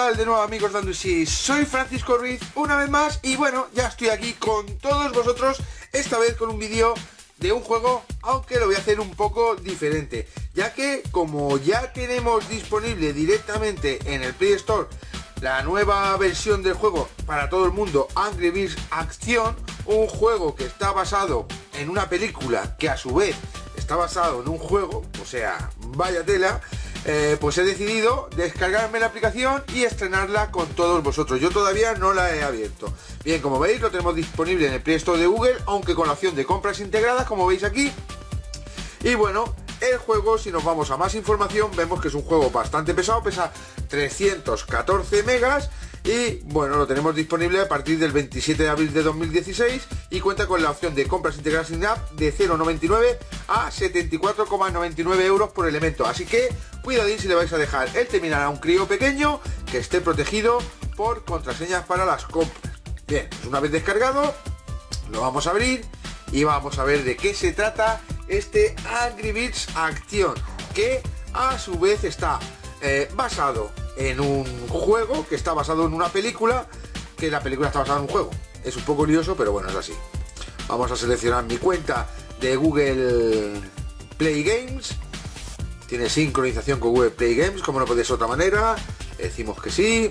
tal de nuevo, amigos de Anduxi? Soy Francisco Ruiz una vez más y bueno, ya estoy aquí con todos vosotros, esta vez con un vídeo de un juego, aunque lo voy a hacer un poco diferente, ya que como ya tenemos disponible directamente en el Play Store la nueva versión del juego para todo el mundo, Angry Birds Acción, un juego que está basado en una película que a su vez está basado en un juego, o sea, vaya tela. Pues he decidido descargarme la aplicación y estrenarla con todos vosotros. Yo todavía no la he abierto. Bien, como veis, lo tenemos disponible en el Play Store de Google, aunque con la opción de compras integradas, como veis aquí. Y bueno, el juego, si nos vamos a más información, vemos que es un juego bastante pesado, pesa 314 megas. Y bueno, lo tenemos disponible a partir del 27 de abril de 2016 y cuenta con la opción de compras integradas sin app de 0,99 a 74,99 euros por elemento. Así que cuidadín si le vais a dejar el terminal a un crío pequeño, que esté protegido por contraseñas para las compras. Bien, pues una vez descargado, lo vamos a abrir y vamos a ver de qué se trata este Angry Birds Acción, que a su vez está basado en un juego que está basado en una película, que la película está basada en un juego. Es un poco lioso, pero bueno, es así. Vamos a seleccionar mi cuenta de Google Play Games. Tiene sincronización con Google Play Games, como no puede ser de otra manera. Decimos que sí.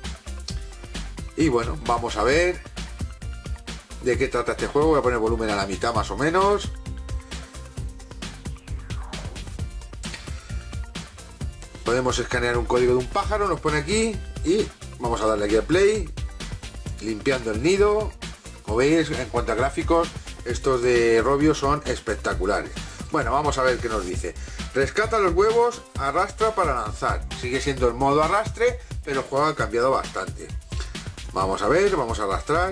Y bueno, vamos a ver de qué trata este juego. Voy a poner volumen a la mitad más o menos. Podemos escanear un código de un pájaro, nos pone aquí y vamos a darle aquí a play, limpiando el nido. Como veis, en cuanto a gráficos, estos de Robio son espectaculares. Bueno, vamos a ver qué nos dice. Rescata los huevos, arrastra para lanzar. Sigue siendo el modo arrastre, pero el juego ha cambiado bastante. Vamos a ver, vamos a arrastrar.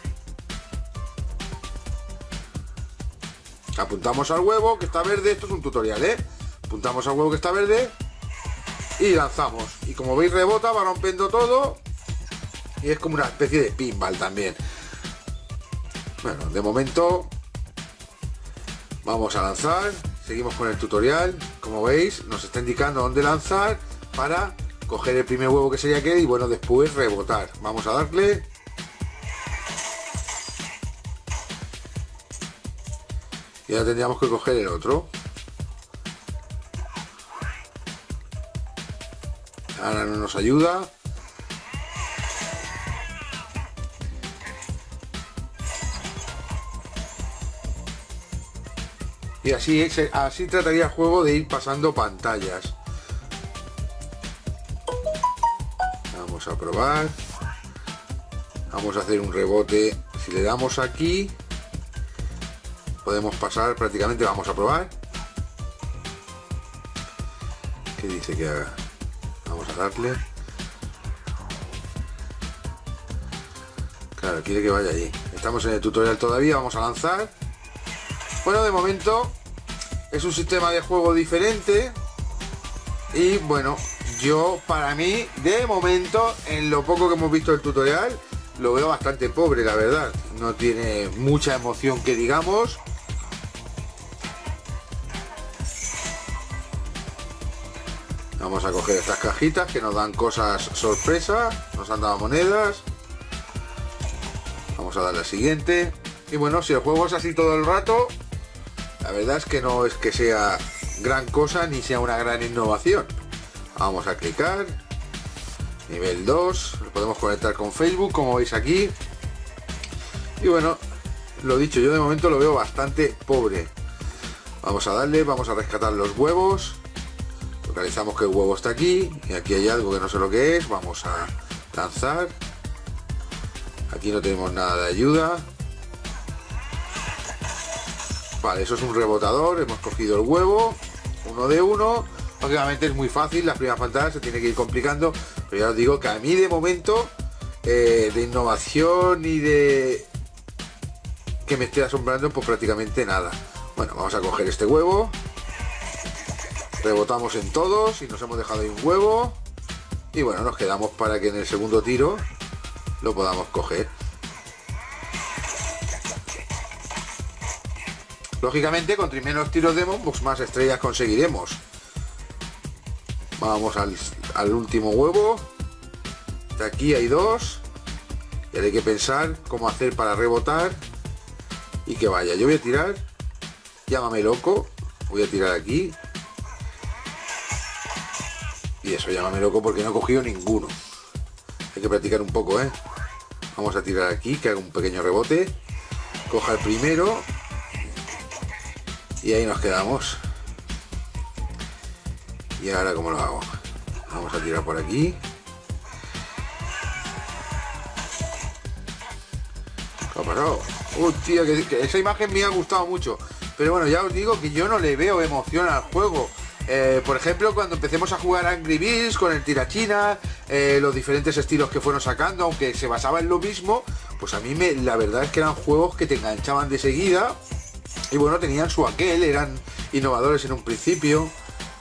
Apuntamos al huevo que está verde, esto es un tutorial, Apuntamos al huevo que está verde y lanzamos, y como veis rebota, va rompiendo todo y es como una especie de pinball también. Bueno, de momento vamos a lanzar, seguimos con el tutorial. Como veis, nos está indicando dónde lanzar para coger el primer huevo, que sería aquel, y bueno, después rebotar. Vamos a darle y ahora tendríamos que coger el otro. Ahora no nos ayuda. Y así trataría el juego de ir pasando pantallas. Vamos a probar. Vamos a hacer un rebote. Si le damos aquí, podemos pasar prácticamente. Vamos a probar. ¿Qué dice que haga? Vamos a darle. Claro, quiere que vaya allí. Estamos en el tutorial todavía, vamos a lanzar. Bueno, de momento es un sistema de juego diferente. Y bueno, yo, para mí, de momento, en lo poco que hemos visto del tutorial, lo veo bastante pobre, la verdad. No tiene mucha emoción que digamos. Vamos a coger estas cajitas que nos dan cosas sorpresa. Nos han dado monedas. Vamos a darle al siguiente. Y bueno, si el juego es así todo el rato, la verdad es que no es que sea gran cosa ni sea una gran innovación. Vamos a clicar. Nivel 2. Lo podemos conectar con Facebook, como veis aquí. Y bueno, lo dicho, yo de momento lo veo bastante pobre. Vamos a darle, vamos a rescatar los huevos. Localizamos que el huevo está aquí y aquí hay algo que no sé lo que es. Vamos a lanzar. Aquí no tenemos nada de ayuda. Vale, eso es un rebotador. Hemos cogido el huevo, uno de uno. Lógicamente es muy fácil, las primeras pantallas se tiene que ir complicando, pero ya os digo que a mí de momento de innovación y de que me esté asombrando, pues prácticamente nada. Bueno, vamos a coger este huevo. Rebotamos en todos y nos hemos dejado ahí un huevo. Y bueno, nos quedamos para que en el segundo tiro lo podamos coger. Lógicamente, con menos tiros demos, pues más estrellas conseguiremos. Vamos al último huevo. De aquí hay dos. Y ahora hay que pensar cómo hacer para rebotar y que vaya. Yo voy a tirar, llámame loco, voy a tirar aquí. Y eso, llámame loco porque no he cogido ninguno. Hay que practicar un poco, ¿eh? Vamos a tirar aquí, que haga un pequeño rebote. Coja el primero. Y ahí nos quedamos. Y ahora, ¿cómo lo hago? Vamos a tirar por aquí. ¿Qué ha pasado? Hostia, que esa imagen me ha gustado mucho. Pero bueno, ya os digo que yo no le veo emoción al juego. Por ejemplo, cuando empecemos a jugar a Angry Birds con el tirachina, los diferentes estilos que fueron sacando, aunque se basaba en lo mismo, pues a mí la verdad es que eran juegos que te enganchaban de seguida. Y bueno, tenían su aquel, eran innovadores en un principio.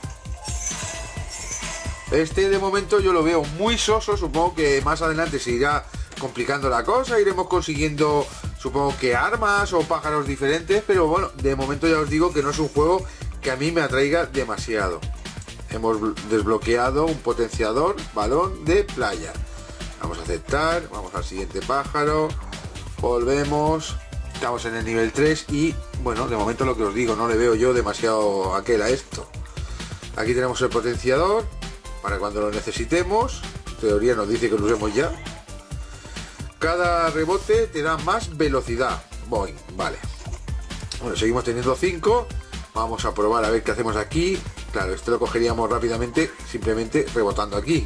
Este de momento yo lo veo muy soso, supongo que más adelante se irá complicando la cosa, iremos consiguiendo, supongo que armas o pájaros diferentes, pero bueno, de momento ya os digo que no es un juego que a mí me atraiga demasiado. Hemos desbloqueado un potenciador, balón de playa. Vamos a aceptar, vamos al siguiente pájaro, volvemos, estamos en el nivel 3 y bueno, de momento lo que os digo, no le veo yo demasiado aquel a esto. Aquí tenemos el potenciador para cuando lo necesitemos, en teoría nos dice que lo usemos ya. Cada rebote te da más velocidad. Voy, vale. Bueno, seguimos teniendo 5. Vamos a probar a ver qué hacemos aquí. Claro, esto lo cogeríamos rápidamente simplemente rebotando aquí.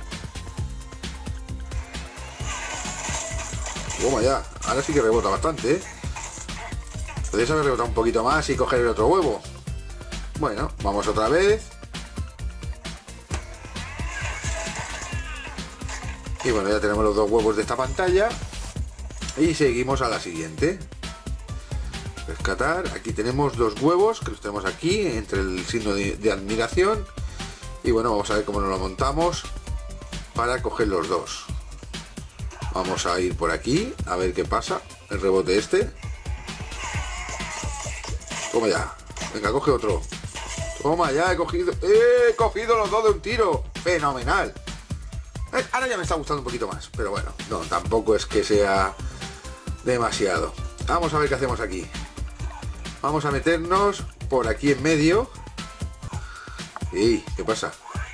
Toma ya, ahora sí que rebota bastante, ¿eh? Podrías haber rebotado un poquito más y coger el otro huevo. Bueno, vamos otra vez. Y bueno, ya tenemos los dos huevos de esta pantalla. Y seguimos a la siguiente. Rescatar. Aquí tenemos dos huevos que los tenemos aquí entre el signo de admiración. Y bueno, vamos a ver cómo nos lo montamos para coger los dos. Vamos a ir por aquí a ver qué pasa. El rebote este. Toma ya. Venga, coge otro. Toma ya, he cogido los dos de un tiro. Fenomenal. Ahora ya me está gustando un poquito más. Pero bueno, no, tampoco es que sea demasiado. Vamos a ver qué hacemos aquí. Vamos a meternos por aquí en medio. ¿Y qué pasa?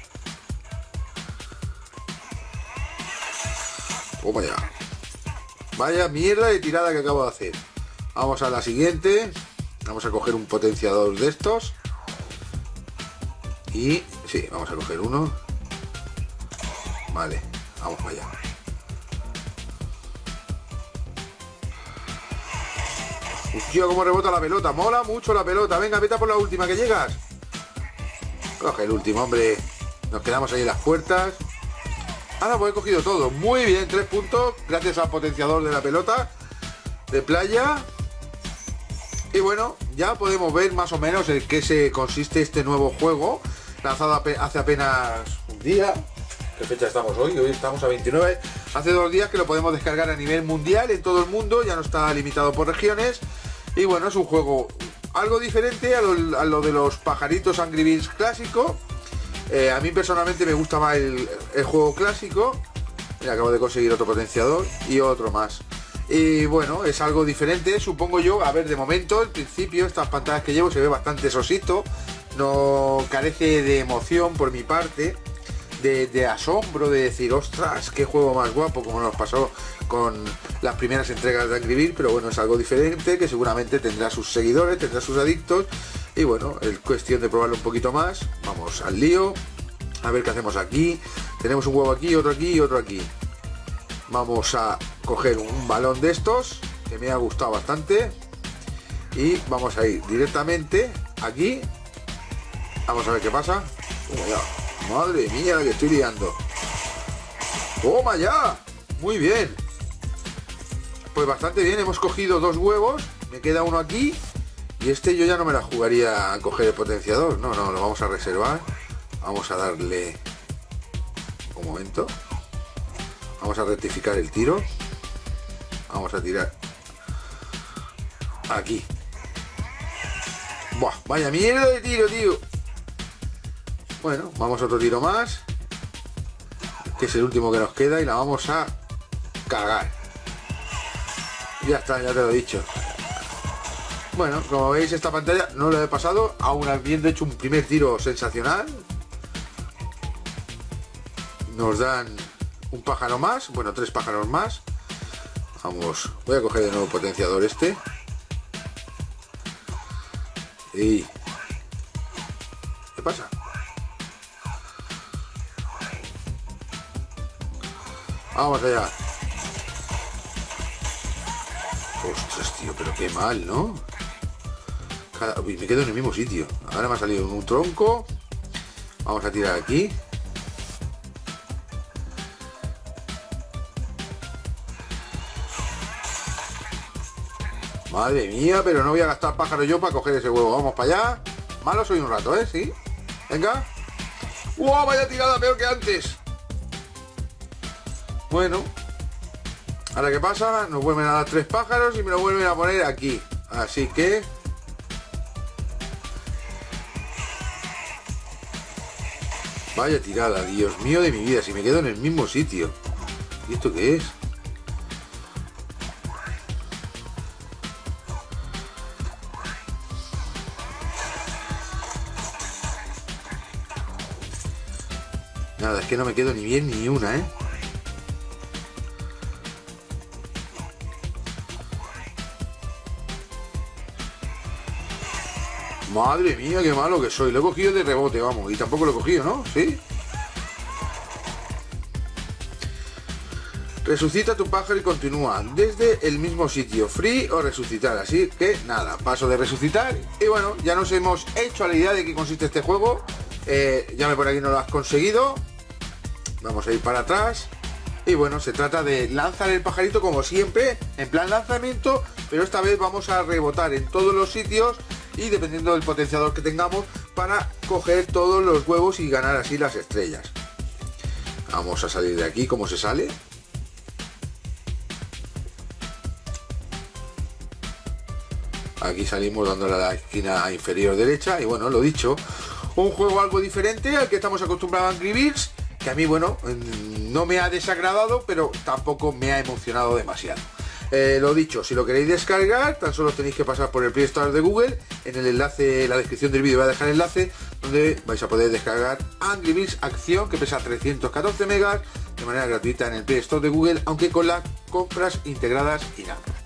Toma ya. Vaya mierda de tirada que acabo de hacer. Vamos a la siguiente. Vamos a coger un potenciador de estos. Y sí, vamos a coger uno. Vale, vamos para allá. Hostia, cómo rebota la pelota. Mola mucho la pelota. Venga, vete a por la última que llegas. Coge el último, hombre. Nos quedamos ahí en las puertas. Ahora pues he cogido todo. Muy bien, 3 puntos. Gracias al potenciador de la pelota de playa. Y bueno, ya podemos ver más o menos en qué se consiste este nuevo juego. Lanzado hace apenas un día. ¿Qué fecha estamos hoy? Hoy estamos a 29. Hace 2 días que lo podemos descargar a nivel mundial en todo el mundo. Ya no está limitado por regiones. Y bueno, es un juego algo diferente a lo de los pajaritos Angry Birds clásico. A mí personalmente me gusta más el juego clásico. Mira, acabo de conseguir otro potenciador y otro más. Y bueno, es algo diferente, supongo yo. A ver, de momento, en principio, estas pantallas que llevo se ve bastante sosito. No carece de emoción por mi parte. De asombro, de decir, ostras, qué juego más guapo, como nos pasó con las primeras entregas de Angry Birds. Pero bueno, es algo diferente que seguramente tendrá sus seguidores, tendrá sus adictos. Y bueno, es cuestión de probarlo un poquito más. Vamos al lío, a ver qué hacemos aquí. Tenemos un huevo aquí, otro aquí y otro aquí. Vamos a coger un balón de estos que me ha gustado bastante. Y vamos a ir directamente aquí. Vamos a ver qué pasa. Toma ya. Madre mía, la que estoy liando. Toma ya. Muy bien. Pues bastante bien, hemos cogido 2 huevos. Me queda uno aquí. Y este yo ya no me la jugaría a coger el potenciador. No, no, lo vamos a reservar. Vamos a darle un momento. Vamos a rectificar el tiro. Vamos a tirar aquí. Buah, vaya mierda de tiro, tío. Bueno, vamos a otro tiro más. que es el último que nos queda, y la vamos a cagar. Ya está, ya te lo he dicho. Bueno, como veis, esta pantalla no lo he pasado, aún habiendo hecho un primer tiro sensacional. Nos dan un pájaro más, bueno, 3 pájaros más. Vamos, voy a coger de nuevo el potenciador este. Y... ¿qué pasa? Vamos allá. Ostras, tío, pero qué mal, ¿no? Uy, me quedo en el mismo sitio. Ahora me ha salido un tronco. Vamos a tirar aquí. Madre mía, pero no voy a gastar pájaro yo para coger ese huevo. Vamos para allá. Malo soy un rato, ¿eh? Sí. Venga. ¡Wow! Vaya tirada, peor que antes. Bueno. Ahora, ¿qué pasa? Nos vuelven a dar 3 pájaros y me lo vuelven a poner aquí. Así que... vaya tirada, Dios mío de mi vida. Si me quedo en el mismo sitio. ¿Y esto qué es? Nada, es que no me quedo ni bien ni una, ¿eh? Madre mía, qué malo que soy. Lo he cogido de rebote, vamos. Y tampoco lo he cogido, ¿no? ¿Sí? Resucita tu pájaro y continúa desde el mismo sitio. Free o resucitar. Así que nada, paso de resucitar. Y bueno, ya nos hemos hecho a la idea de qué consiste este juego. Ya por aquí no lo has conseguido. Vamos a ir para atrás. Y bueno, se trata de lanzar el pajarito como siempre, en plan lanzamiento, pero esta vez vamos a rebotar en todos los sitios y dependiendo del potenciador que tengamos para coger todos los huevos y ganar así las estrellas. Vamos a salir de aquí. ¿Cómo se sale? Aquí salimos dándole a la esquina inferior derecha. Y bueno, lo dicho, un juego algo diferente al que estamos acostumbrados a Angry Birds, que a mí, bueno, no me ha desagradado, pero tampoco me ha emocionado demasiado. Lo dicho, si lo queréis descargar, tan solo tenéis que pasar por el Play Store de Google. En el enlace, en la descripción del vídeo voy a dejar el enlace donde vais a poder descargar Angry Birds Acción, que pesa 314 megas de manera gratuita en el Play Store de Google, aunque con las compras integradas irán.